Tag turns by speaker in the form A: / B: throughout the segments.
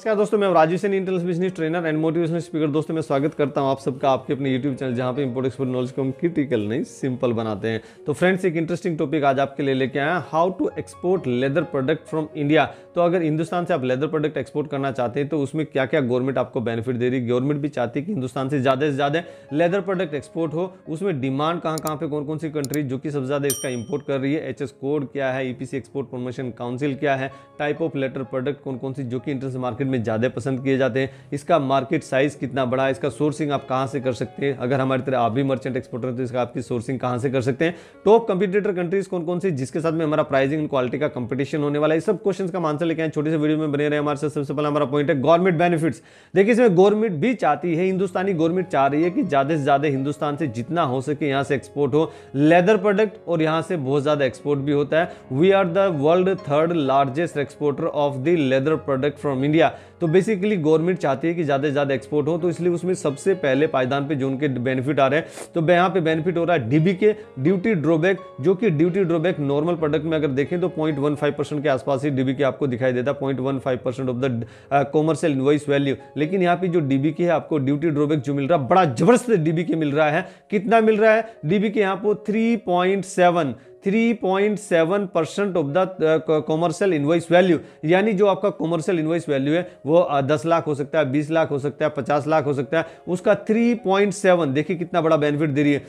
A: नमस्कार दोस्तों, मैं Rajeev Saini, intelligence business trainer and motivational speaker. दोस्तों मैं स्वागत करता हूं आप सबका आपके अपने यूट्यूब चैनल जहां पे इंपोर्ट एक्सपोर्ट नॉलेज को हम क्रिटिकल नहीं सिंपल बनाते हैं। तो फ्रेंड्स, एक इंटरेस्टिंग टॉपिक आज आपके लिए लेके आया, how to export leather product from India. तो अगर हिंदुस्तान से आप लेदर प्रोडक्ट एक्सपोर्ट करना चाहते हैं तो उसमें क्या क्या गवर्नमेंट आपको बेनिफिट दे रही है। गवर्नमेंट भी चाहती है कि हिंदुस्तान से ज़्यादा लेदर प्रोडक्ट एक्सपोर्ट हो। उसमें डिमांड कहाँ पे कौन कौन सी कंट्री जो कि सबसे ज़्यादा इसका इंपोर्ट कर रही है, एचएस कोड क्या है, ईपीसी एक्सपोर्ट प्रमोशन काउंसिल क्या है, टाइप ऑफ लेदर प्रोडक्ट कौन कौन सी जो कि इंटरनेशनल मार्केट में ज़्यादा पसंद किए जाते हैं, इसका मार्केट साइज कितना बड़ा है, इसका सोर्सिंग आप कहां से कर सकते हैं। अगर हमारी तरह आप भी मर्चेंट एक्सपोर्टर हैं तो इसका आपकी सोर्सिंग कहां से कर सकते हैं। टॉप कंपटीटर कंट्रीज कौन कौन सी जिसके साथ में हमारा प्राइसिंग एंड क्वालिटी का कंपटीशन होने वाला है। सब क्वेश्चंस का आंसर लेके आए, छोटे से वीडियो में बने रहे हमारे साथ। सबसे पहला हमारा पॉइंट है गवर्नमेंट बेनिफिट्स। देखिए, इसमें गवर्नमेंट भी चाहती है, हिंदुस्तानी गवर्नमेंट चाह रही है कि ज्यादा से ज्यादा हिंदुस्तान से जितना हो सके यहां से एक्सपोर्ट हो लेदर प्रोडक्ट, और यहां से बहुत ज्यादा एक्सपोर्ट भी होता है। We are the world third largest exporter of the leather product from India. तो बेसिकली गवर्नमेंट चाहती है कि ज्यादा से ज्यादा एक्सपोर्ट हो, तो इसलिए उसमें सबसे पहले पायदान पे जो उनके बेनिफिट आ रहे हैं, तो यहाँ पे बेनिफिट हो रहा है डीबीके, ड्यूटी ड्रॉबैक, जो कि ड्यूटी ड्रॉबैक नॉर्मल प्रोडक्ट में अगर देखें तो 0.15% के आसपास ही डीबीके आपको दिखाई देता है, 0.15% of the commercial invoice value. लेकिन यहाँ पे जो डीबीके है आपको ड्यूटी ड्रॉबैक जो मिल रहा है, बड़ा जबरदस्त डीबीके मिल रहा है। कितना मिल रहा है डीबीके यहाँ पर? 3.7% of the commercial invoice value. यानी जो आपका कॉमर्शियल इनवॉइस वैल्यू है वो 10 लाख हो सकता है, 20 लाख हो सकता है, 50 लाख हो सकता है, उसका 3.7, देखिए कितना बड़ा बेनिफिट दे रही है।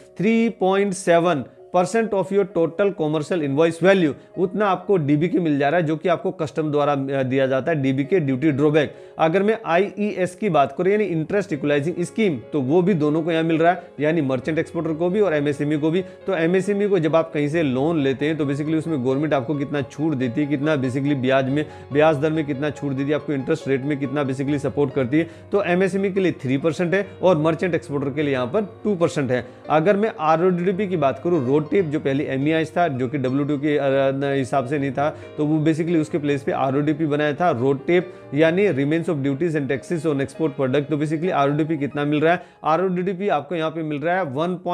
A: 3.7% of your total commercial invoice value, उतना आपको डीबीके मिल जा रहा है, जो कि आपको कस्टम द्वारा दिया जाता है, डीबीके ड्यूटी ड्रॉबैक। अगर मैं आईईएस की बात करूं यानी इंटरेस्ट इक्वलाइजिंग स्कीम, तो वो भी दोनों को यहां मिल रहा है, यानी मर्चेंट एक्सपोर्टर को भी और एमएसएमई को भी। तो एमएसएमई को जब आप कहीं से लोन लेते हैं तो बेसिकली उसमें गवर्नमेंट आपको कितना छूट देती है, कितना बेसिकली ब्याज दर में कितना छूट देती है, आपको इंटरेस्ट रेट में कितना बेसिकली सपोर्ट करती है। तो एमएसएमई के लिए 3% है और मर्चेंट एक्सपोर्टर के लिए यहाँ पर 2% है। अगर मैं आरओडीपी की बात करूं, रोड टेप जो पहले एमईआई था, जो कि डब्ल्यूटीओ के हिसाब से नहीं था, तो वो बेसिकली उसके प्लेस पे आरओडीपी बनाया था। रोड टेप यानी remission of duties and taxes on export product. तो बेसिकली आरओडीपी कितना मिल रहा है? आरओडीपी आपको यहाँ पे मिल रहा है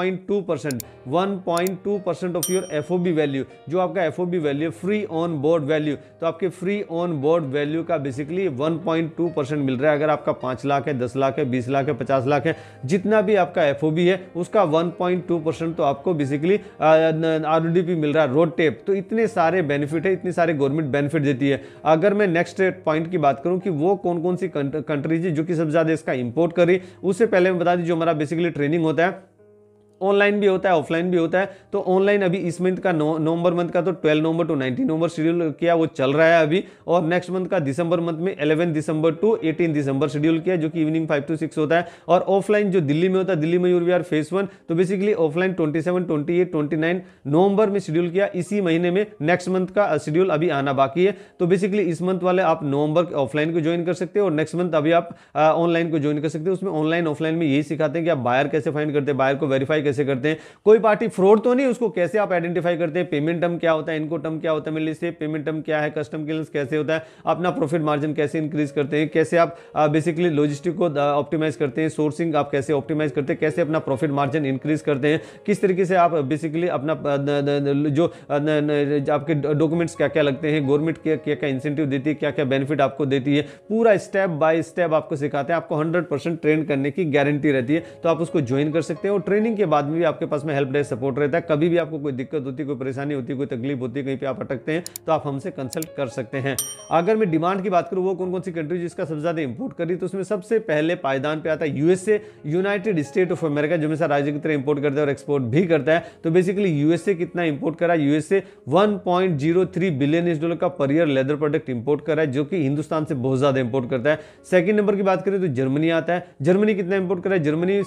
A: 1.2% ऑफ योर एफओबी वैल्यू। जो आपका FOB value free on board value, तो आपके फ्री ऑन बोर्ड वैल्यू का बेसिकली 1.2% मिल रहा है। अगर आपका 5 लाख है, 10 लाख है, 20 लाख है, 50 लाख है, जितना भी आपका एफओबी है उसका 1.2% तो आपको बेसिकली आरओडीपी मिल रहा है। रोड टेप, तो इतने सारे बेनिफिट है, इतने सारे गवर्नमेंट बेनिफिट देती है। अगर मैं नेक्स्ट पॉइंट की बात करूं कि वो कौन कौन सी कंट्रीज है जो कि सबसे ज्यादा इसका इंपोर्ट कर रही है, उससे पहले मैं बता दी जो हमारा बेसिकली ट्रेनिंग होता है, ऑनलाइन भी होता है, ऑफलाइन भी होता है। तो ऑनलाइन अभी इस मंथ का नवंबर मंथ का तो 12 नवंबर टू 19 नवंबर शेड्यूल किया, वो चल रहा है अभी। और नेक्स्ट मंथ का दिसंबर मंथ में 11 दिसंबर टू 18 दिसंबर शेड्यूल किया, जो कि इवनिंग 5 to 6 होता है। और ऑफलाइन जो दिल्ली में होता है, दिल्ली में यूर फेज 1, तो बेसिकली ऑफलाइन 27, 28, 29 नवंबर में शेड्यूल किया इसी महीने में। नेक्स्ट मंथ का शेड्यूल अभी आना बाकी है। तो बेसिकली इस मंथ वाले आप नवंबर ऑफलाइन को ज्वाइन कर सकते हो और नेक्स्ट मंथ अभी आप ऑनलाइन को ज्वाइन कर सकते हो। उसमें ऑनलाइन ऑफलाइन में यही सिखाते हैं कि आप बायर कैसे फाइंड करते हैं, बायर को वेरीफाई कैसे करते हैं, कोई पार्टी फ्रॉड तो नहीं, उसको कैसे आप आइडेंटिफाई करते हैं, पेमेंट टर्म क्या होता है, इनको टर्म क्या होता है, मिल से पेमेंट टर्म क्या है, कस्टम क्लियरेंस कैसे होता है, अपना प्रॉफिट मार्जिन कैसे इंक्रीज करते हैं, कैसे आप बेसिकली लॉजिस्टिक को ऑप्टिमाइज करते हैं, सोर्सिंग आप कैसे ऑप्टिमाइज करते हैं, कैसे अपना प्रॉफिट मार्जिन इंक्रीज करते हैं, किस तरीके से आप बेसिकली अपना जो आपके डॉक्यूमेंट्स क्या क्या लगते हैं, गवर्नमेंट क्या क्या इंसेंटिव देती है, क्या क्या बेनिफिट आपको देती है, पूरा स्टेप बाय स्टेप आपको सिखाते हैं। आपको 100% ट्रेन करने की गारंटी रहती है, तो आप उसको ज्वाइन कर सकते हैं। और ट्रेनिंग के बाद में भी आपके पास में हेल्प डेस्क सपोर्ट रहता है। कभी भी आपको कोई दिक्कत होती है, कोई परेशानी होती है, कोई तकलीफ होती है, कहीं पे आप अटकते हैं, तो आप हमसे कंसल्ट कर सकते हैं। अगर मैं डिमांड की बात करूं, वो कौन कौन सी कंट्री जिसका सबसे ज्यादा इंपोर्ट करी, तो उसमें सबसे पहले पायदान पे आता है USA, United State of America, जो हमेशा राज्य की तरह इंपोर्ट करता है और एक्सपोर्ट भी करता है। तो बेसिकली यूएसए कितना इंपोर्ट करा? यूएसए 1.03 बिलियन US का per year leather product import कर रहा है, जो कि हिंदुस्तान से बहुत ज्यादा इंपोर्ट करता है। सेकंड नंबर की बात करें तो जर्मनी आता है। जर्मनी कितना इंपोर्ट कर रहा है? जर्मनी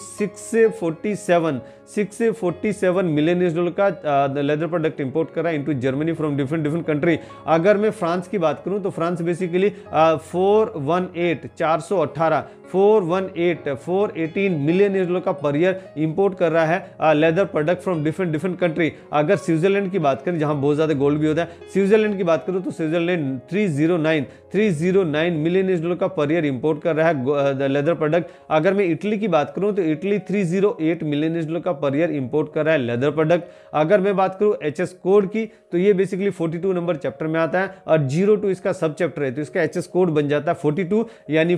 A: 647 मिलियन US का लेदर प्रोडक्ट इंपोर्ट कर रहा है into Germany from different country. अगर मैं फ्रांस की बात करूं तो फ्रांस बेसिकली 418 मिलियन US का पर ईयर इंपोर्ट कर रहा है leather product from different country. अगर स्विट्जरलैंड की बात करें, जहां बहुत ज्यादा गोल्ड भी होता है, स्विट्जरलैंड की बात करूं तो स्विट्जरलैंड 309 मिलियन US का पर ईयर इंपोर्ट कर रहा है लेदर प्रोडक्ट। अगर मैं इटली की बात करूं तो इटली 308 मिलियन US का पर ईयर इंपोर्ट कर रहा है लेदर प्रोडक्ट। अगर मैं बात करूं एचएस कोड की, तो ये बेसिकली 42 नंबर चैप्टर में आता है और 02 इसका सब चैप्टर है, तो इसका एचएस कोड बन जाता है 42, यानी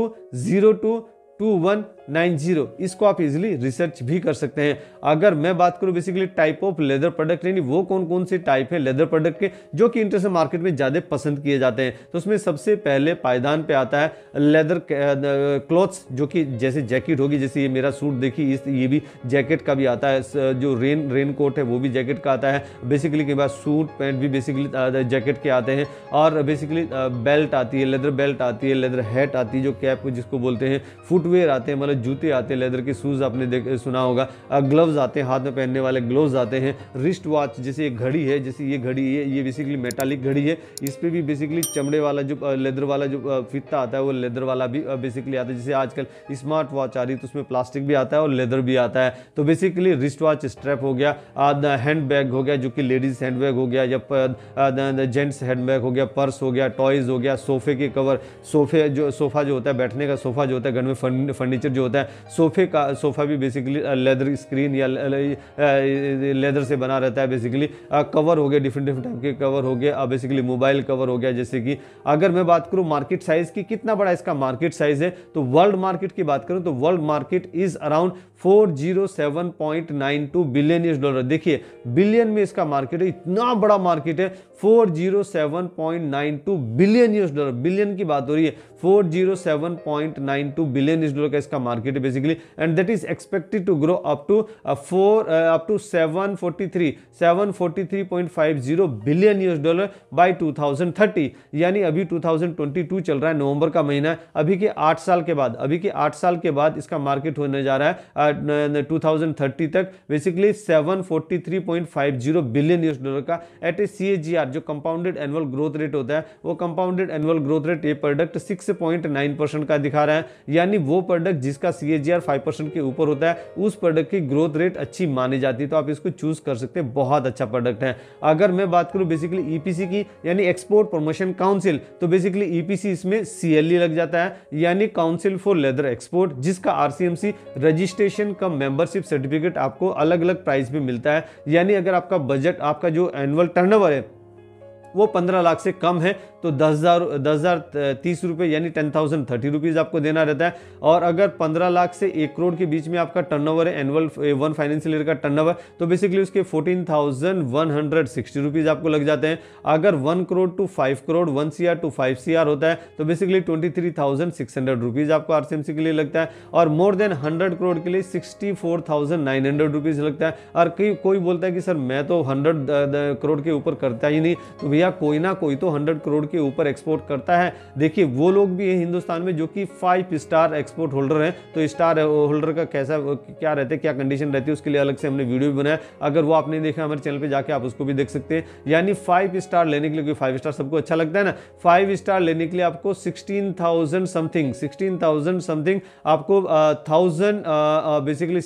A: 42022190। इसको आप इजीली रिसर्च भी कर सकते हैं। अगर मैं बात करूं basically type of leather product, यानी वो कौन कौन से टाइप है लेदर प्रोडक्ट के जो कि इंटरनेशनल मार्केट में ज्यादा पसंद किए जाते हैं, तो उसमें सबसे पहले पायदान पे आता है लेदर क्लॉथ्स, जो कि जैसे जैकेट होगी, जैसे ये मेरा सूट देखिए, ये भी जैकेट का भी आता है, जो रेन कोट है वो भी जैकेट का आता है। बेसिकली के बाद सूट पैंट भी बेसिकली जैकेट के आते हैं, और बेसिकली बेल्ट आती है, लेदर बेल्ट आती है, लेदर हैट आती है जो कैप जिसको बोलते हैं, फुटवेयर आते हैं, मतलब जूते आते हैं, लेदर के शूज आपने सुना होगा, ग्लव्स आते हैं, हाथ में पहनने वाले ग्लव्स आते हैं, रिस्ट वॉच, जैसे एक घड़ी है, जैसे ये घड़ी है, ये बेसिकली मेटालिक घड़ी है, इस पे भी बेसिकली चमड़े वाला जो लेदर वाला जो फीता आता है वो लेदर वाला भी बेसिकली आता है। जैसे आजकल स्मार्ट वॉच आ रही है तो उसमें प्लास्टिक भी आता है और लेदर भी आता है। तो बेसिकली रिस्ट वॉच, स्ट्रैप हो गया, हैंड बैग हो गया जो कि लेडीज हैंड बैग हो गया, या जेंट्स हैंड बैग हो गया, पर्स हो गया, टॉयज हो गया, सोफे के कवर, सोफा जो होता है, बैठने का सोफा जो होता है, घर में फर्नीचर जो होता है, सोफा भी बेसिकली लेदर स्क्रीन या लेदर से बना रहता है। बेसिकली कवर हो गया, डिफरेंट टाइप के कवर हो गए, बेसिकली मोबाइल कवर हो गया। जैसे कि अगर मैं बात करूं मार्केट साइज की, कितना बड़ा इसका मार्केट साइज है, तो वर्ल्ड मार्केट की बात करूं तो world market is around 407.92 billion $। देखिए बिलियन में इसका मार्केट है, इतना बड़ा मार्केट है, 407.92 बिलियन $। बिलियन की बात हो रही है, 407.92 बिलियन $। का इसका मार्केट है basically, and that is expected to grow up to 743.50 billion $। By 2030, यानी अभी 2022 चल रहा है, नवंबर का महीना है, अभी के 8 साल के बाद इसका मार्केट होने जा रहा है 2030 तक बेसिकली 743.50 बिलियन $। का एट ए CAGR, जो कंपाउंडेड एनुअल ग्रोथ रेट होता है, वो कंपाउंडेड एनुअल ग्रोथ रेट ये प्रोडक्ट 6.9% का दिखा रहा है, यानी वो प्रोडक्ट जिसका CAGR 5% के ऊपर होता है उस प्रोडक्ट की ग्रोथ रेट अच्छी मानी जाती है, तो आप इसको चूज कर सकते हैं, बहुत अच्छा प्रोडक्ट है। अगर मैं बात करूं बेसिकली EPC की, यानी एक्सपोर्ट प्रमोशन काउंसिल, तो बेसिकली EPC इसमें CLE लग जाता है, यानी काउंसिल फॉर लेदर एक्सपोर्ट, जिसका RCMC रजिस्ट्रेशन का मेंबरशिप सर्टिफिकेट आपको अलग अलग प्राइस पे मिलता है। यानी अगर आपका बजट, आपका जो एनुअल टर्नओवर है वो 15 लाख से कम है तो 10,030 रुपये यानी 10,030 रुपीज़ आपको देना रहता है। और अगर 15 लाख से 1 करोड़ के बीच में आपका टर्नओवर है, एनुअल 1 फाइनेंशियल ईयर का टर्नओवर, तो बेसिकली उसके 14,160 रुपीज़ आपको लग जाते हैं। अगर 1 crore to 5 crore, 1 CR to 5 CR होता है तो बेसिकली 23,600 रुपीज़ आपको RCMC के लिए लगता है, और मोर देन 100 करोड़ के लिए 64,900 रुपीज़ लगता है। और कोई बोलता है कि सर मैं तो 100 करोड़ के ऊपर करता ही नहीं, तो भैया कोई ना कोई तो 100 करोड़ के ऊपर एक्सपोर्ट करता है। देखिए वो लोग भी है हिंदुस्तान में जो कि 5 स्टार एक्सपोर्ट होल्डर हैं, तो स्टार होल्डर का कैसा क्या रहता है, क्या कंडीशन रहती है, उसके लिए अलग से हमने वीडियो भी बनाया, अगर वो आपने देखा हमारे चैनल पे जाके आप उसको भी देख सकते हैं। यानी 5 स्टार लेने के लिए, कोई 5 स्टार सबको अच्छा लगता है ना, 5 स्टार लेने के लिए आपको 16,000 समथिंग आपको 1000 बेसिकली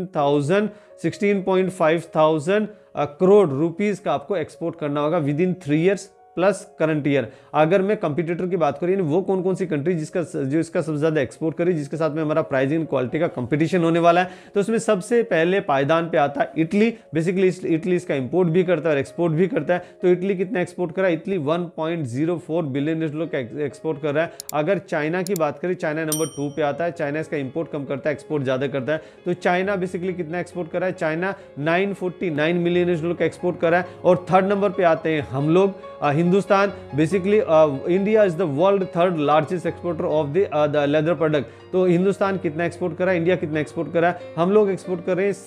A: 16.5 करोड़ रुपीस का आपको एक्सपोर्ट करना होगा within 3 years plus current year. अगर मैं कंपटीटर की बात करूँ, वो कौन कौन सी कंट्री जो इसका सबसे ज्यादा एक्सपोर्ट करी, जिसके साथ में हमारा प्राइसिंग क्वालिटी का कंपटीशन होने वाला है, तो उसमें सबसे पहले पायदान पे आता है इटली। बेसिकली इटली इसका इंपोर्ट भी करता है और एक्सपोर्ट भी करता है। तो इटली कितना एक्सपोर्ट कर रहा है, इटली 1.04 बिलियन $। का एक्सपोर्ट कर रहा है। अगर चाइना की बात करें, चाइना नंबर 2 पे आता है। चाइना इसका इंपोर्ट कम करता है, एक्सपोर्ट ज्यादा करता है। तो चाइना बेसिकली कितना एक्सपोर्ट कर रहा है, चाइना 949 मिलियन $। का एक्सपोर्ट कर रहा है। और 3rd नंबर पे आते हैं हम लोग, Hindustan. Basically India is the world 3rd largest exporter of the leather product. तो हिंदुस्तान कितना एक्सपोर्ट कर रहा है, इंडिया कितना एक्सपोर्ट कर रहा है, हम लोग एक्सपोर्ट कर रहे हैं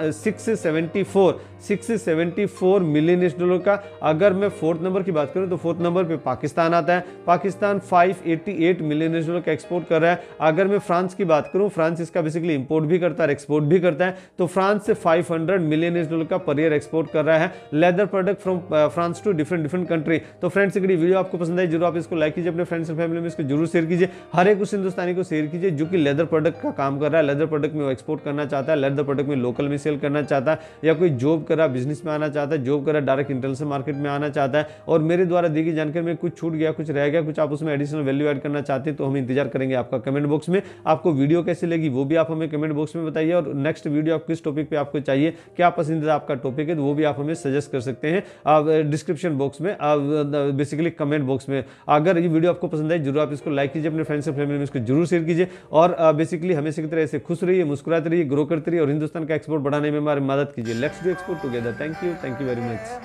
A: 674 मिलियन $। का। अगर मैं 4th नंबर की बात करूं तो 4th नंबर पे पाकिस्तान आता है। पाकिस्तान 588 मिलियन $। का एक्सपोर्ट कर रहा है। अगर मैं फ्रांस की बात करूं, फ्रांस इसका बेसिकली इंपोर्ट भी करता है, एक्सपोर्ट भी करता है। तो फ्रांस से 500 मिलियन $। का पर ईयर एक्सपोर्ट कर रहा है leather product from France to different country. करें। तो फ्रेंड्स अगर ये वीडियो आपको पसंद आई जरूर आप इसको लाइक कीजिए, अपने फ्रेंड्स एंड फैमिली में इसको जरूर शेयर कीजिए। हर एक उस हिंदुस्तानी को शेयर कीजिए जो कि लेदर प्रोडक्ट का काम कर रहा है, लेदर प्रोडक्ट में वो एक्सपोर्ट करना चाहता है, लेदर प्रोडक्ट में लोकल में सेल करना चाहता है, या कोई जॉब कर रहा बिजनेस में आना चाहता है, जॉब कर रहा डायरेक्ट इंटरनेशनल मार्केट में आना चाहता है, और मेरे द्वारा दी गई जानकारी में कुछ छूट गया, कुछ रह गया, कुछ आप उसमें एडिशनल वैल्यू ऐड करना चाहते हैं, तो हम इंतजार करेंगे आपका कमेंट बॉक्स में। आपको वीडियो कैसी लगी वो भी आप हमें कमेंट बॉक्स में बताइए, और नेक्स्ट वीडियो आप किस टॉपिक पे आपको चाहिए, क्या पसंदीदा आपका टॉपिक है, तो वो भी आप हमें सजेस्ट कर सकते हैं डिस्क्रिप्शन बॉक्स में, बेसिकली कमेंट बॉक्स में। अगर ये वीडियो आपको पसंद आई जरूर आप इसको लाइक कीजिए, अपने फ्रेंड्स एंड फैमिली में इसको जरूर शेयर कीजिए, और बेसिकली हमेशा की तरह ऐसे खुश रहिए, मुस्कुराते रहिए, ग्रो करते रहिए, और हिंदुस्तान का एक्सपोर्ट बढ़ाने में हमारी मदद कीजिए। Let's do export together. Thank you very much.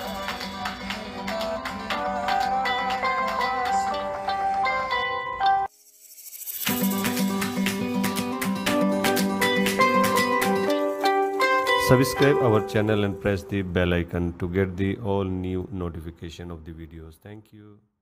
A: Subscribe our channel and press the bell icon to get the all new notification of the videos. Thank you.